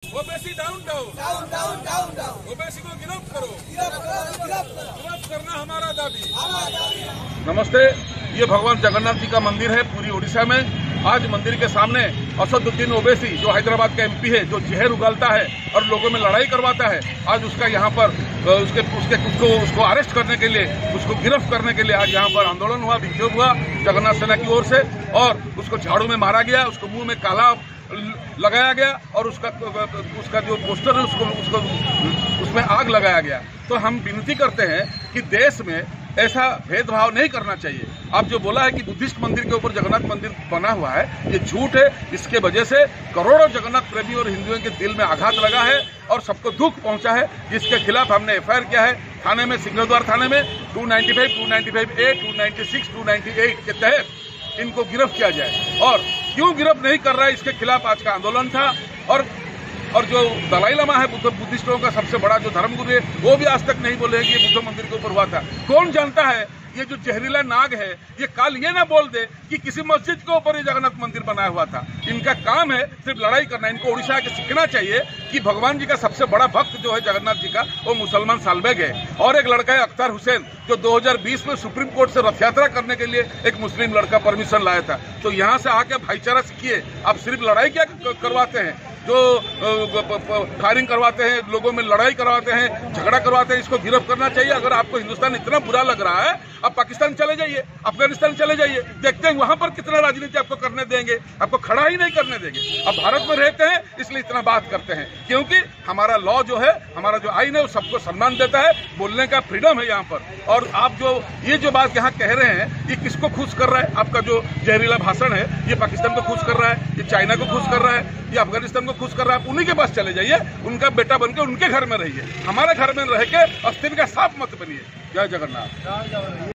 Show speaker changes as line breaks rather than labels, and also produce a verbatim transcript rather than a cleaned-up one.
OBC down down
down down down down
OBC को गिरफ्त करो,
गिरफ्त करो, गिरफ्त करो।
गिरफ्त करना हमारा दाबी।
हमारा
नमस्ते, ये भगवान जगन्नाथ जी का मंदिर है पूरी उड़ीसा में। आज मंदिर के सामने असदुद्दीन ओवैसी जो हैदराबाद का एमपी है, जो जहर उगलता है और लोगों में लड़ाई करवाता है, आज उसका यहाँ पर उसके उसके उसको उसको अरेस्ट करने के लिए, उसको गिरफ्त करने के लिए आज यहाँ पर आंदोलन हुआ, विक्षोभ हुआ जगन्नाथ सेना की ओर से, और उसको झाड़ू में मारा गया, उसको मुंह में काला लगाया गया और उसका उसका जो पोस्टर है उसको उसको उसमें आग लगाया गया। तो हम विनती करते हैं कि देश में ऐसा भेदभाव नहीं करना चाहिए। आप जो बोला है कि बुद्धिस्ट मंदिर के ऊपर जगन्नाथ मंदिर बना हुआ है, ये झूठ है। इसके वजह से करोड़ों जगन्नाथ प्रेमी और हिंदुओं के दिल में आघात लगा है और सबको दुख पहुंचा है, जिसके खिलाफ हमने एफ आई आर किया है थाने में, सिंगरद्वार थाने में two ninety five, two ninety five A, two ninety six, two ninety eight के तहत इनको गिरफ्त किया जाए। और क्यों गिरफ्त नहीं कर रहा है, इसके खिलाफ आज का आंदोलन था। और और जो दलाई लामा है, बुद्ध बुद्धिस्टों का सबसे बड़ा जो धर्मगुरु है, वो भी आज तक नहीं बोले कि ये बुद्ध मंदिर के ऊपर हुआ था। कौन जानता है ये जो जहरीला नाग है, ये कल ये ना बोल दे कि किसी मस्जिद के ऊपर ये जगन्नाथ मंदिर बनाया हुआ था। इनका काम है सिर्फ लड़ाई करना। इनको उड़ीसा के सीखना चाहिए कि भगवान जी का सबसे बड़ा भक्त जो है जगन्नाथ जी का, वो मुसलमान सालबेग है। और एक लड़का है अख्तर हुसैन, जो दो हज़ार बीस में सुप्रीम कोर्ट से रथ यात्रा करने के लिए एक मुस्लिम लड़का परमिशन लाया था। तो यहाँ से आके भाईचारा सीखिए। आप सिर्फ लड़ाई क्या करवाते हैं, जो फायरिंग करवाते हैं, लोगों में लड़ाई करवाते हैं, झगड़ा करवाते हैं, इसको गिरफ्त करना चाहिए। अगर आपको हिंदुस्तान इतना बुरा लग रहा है, आप पाकिस्तान चले जाइए, अफगानिस्तान चले जाइए, देखते हैं वहां पर कितना राजनीति आपको करने देंगे, आपको खड़ा ही नहीं करने देंगे। अब भारत में रहते हैं इसलिए इतना बात करते हैं, क्योंकि हमारा लॉ जो है, हमारा जो आइन है, वो सबको सम्मान देता है, बोलने का फ्रीडम है यहाँ पर। और आप जो ये जो बात यहाँ कह रहे हैं, ये किसको खुश कर रहा है? आपका जो जहरीला भाषण है, ये पाकिस्तान को खुश कर रहा है, ये चाइना को खुश कर रहा है, ये अफगानिस्तान को खुश कर रहा है। उन्हीं के पास चले जाइए, उनका बेटा बनकर उनके घर में रहिए, हमारे घर में रह के अस्थिर का साफ मत बनिए। जय जगन्नाथ।